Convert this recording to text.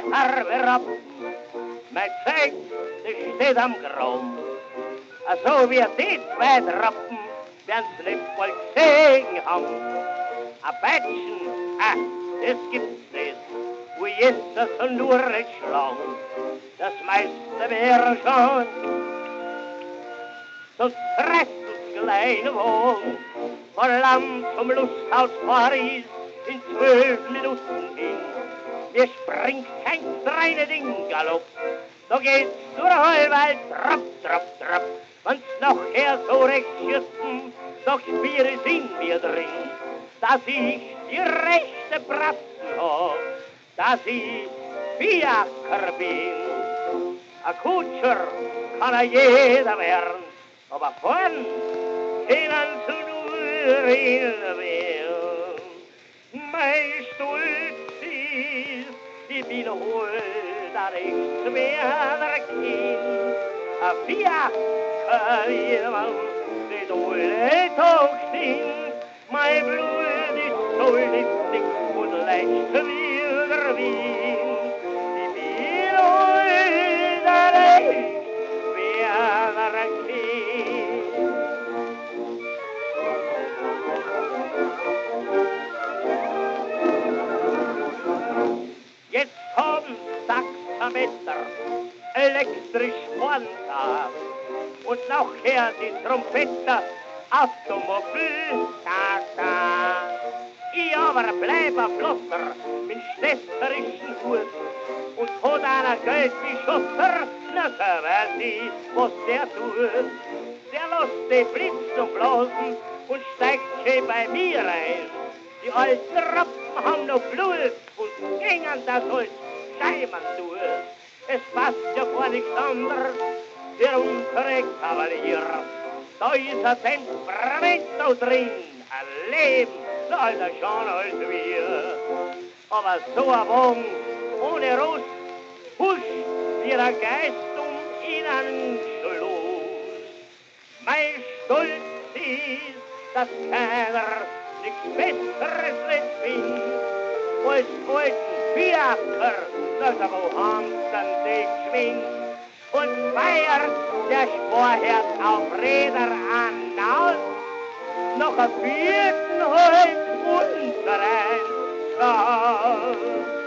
Farbe ab. Mein Zeug, das steht am Graum. So wie die zwei Rappen, werden's nicht voll gesehen haben. A Batschen, das gibt's nicht. Wo ist das nur nicht schlau? Das meiste wäre schon. So stresst das kleine Wohn. Von Land zum Lusthaus Paris in 12 Minuten hin. Mir springt kein reine Ding galopp. So geht's durch Heuwald, trapp, trapp, trapp. Wenn's nachher so recht schützen, doch spür es in mir drin, dass ich die rechte Bratzen hab, dass ich Fiaker bin. A Kutscher kann jeder werden, aber vorn kennen zu nur in der Welt. Mein Stolz ist, ich bin wohl der rechtswärter Kind, a Fiaker jemand, die dolle Tag sind, mein Blut ist so listig und leicht wie der Wind. Ich bin wohl der rechtswärter Kind. Jetzt haben Taxameter elektrisch Vorntag und nachher die Trompeter Automobil, ta-ta. Ich aber bleib a Flosser mit städterischen Hut und hat einer Geld wie Schosser, na so weiß ich, was der tut. Der lässt die Blitzen blasen und steigt schön bei mir rein. Die alten Rappen haben noch Blut und gingen das Holz Scheiben durch. Es passt ja vor nichts anderes, der unsere Kavalier. Da ist ein Temperamento drin, ein Leben, da ist er schon als wir. Aber so ein Wagen ohne Rost, huscht wie ein Geist in einen Schloss. Mein Stolz ist, dass keiner nichts Besseres nicht findet, als alten Fiaker, dass er woanders nicht schwingt. Und feiert der Sporherd auf Räder an, noch ein vierten Holz unseren Stall.